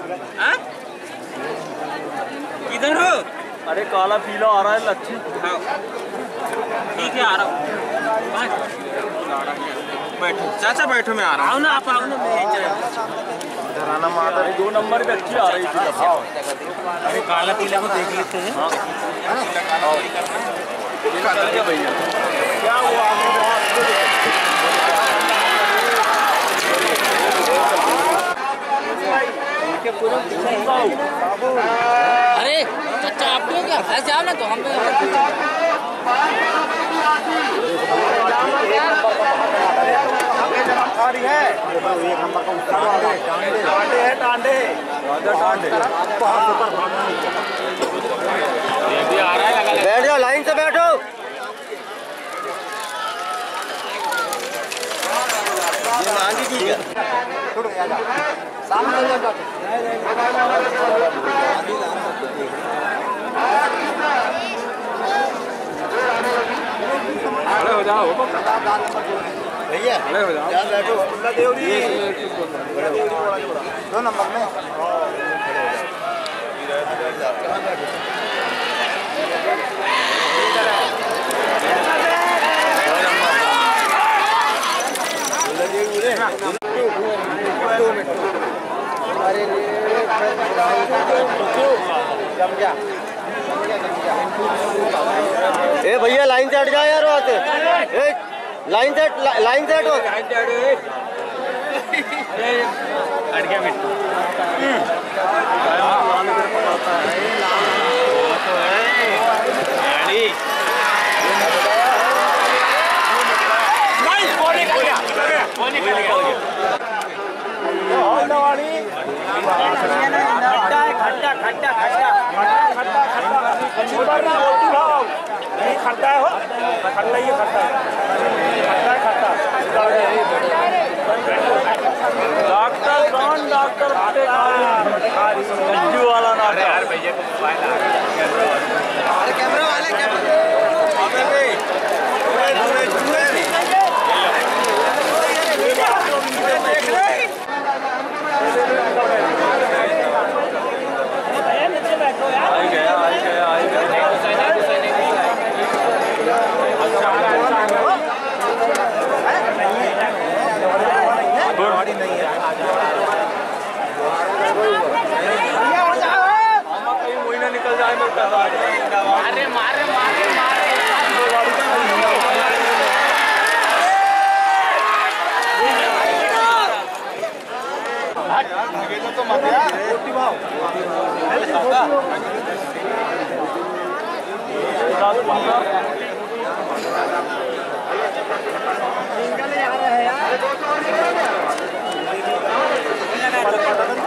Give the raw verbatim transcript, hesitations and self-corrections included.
किधर हो? अरे काला पीला आ रहा है लच्छी। ठीक है आ रहा हूँ। बैठो चाचा बैठो, मैं आ रहा हूँ ना। आप आओ ना, मैं धराना माता दो नंबर पे अच्छी आ रही थी। अरे काला पीला को देख लेते हैं। भैया क्या हुआ? अरे चाचा आप लोग क्या ऐसे आओ ना तो हम रही है। एक नंबर का टांडे है, टांडे टांडे ये भी आ रहा है। लगा बैठ जाओ, लाइन से बैठो। ये मांगी की है सामने खड़े हो जाओ भैया, खड़े हो जाओ, बैठो। देवरी दो नंबर में ए भैया लाइन से हट जाओ यार, वहाँ से लाइन से लाइन से हटो। हट गया मिट्टू। खट्टा खट्टा खट्टा खट्टा खट्टा नहीं खट्टा है, हो खट्टा ही खट्टा खट्टा खट्टा। डॉक्टर कौन? डॉक्टर गज्जू वाला डॉक्टर। यार भैया को मोबाइल आ रहा है, कैमरा वाले कैमरा निकल जाए। मारे मारे मारे मारे तो मत यार, रोटी भाव सिंगल आ रहा है यार।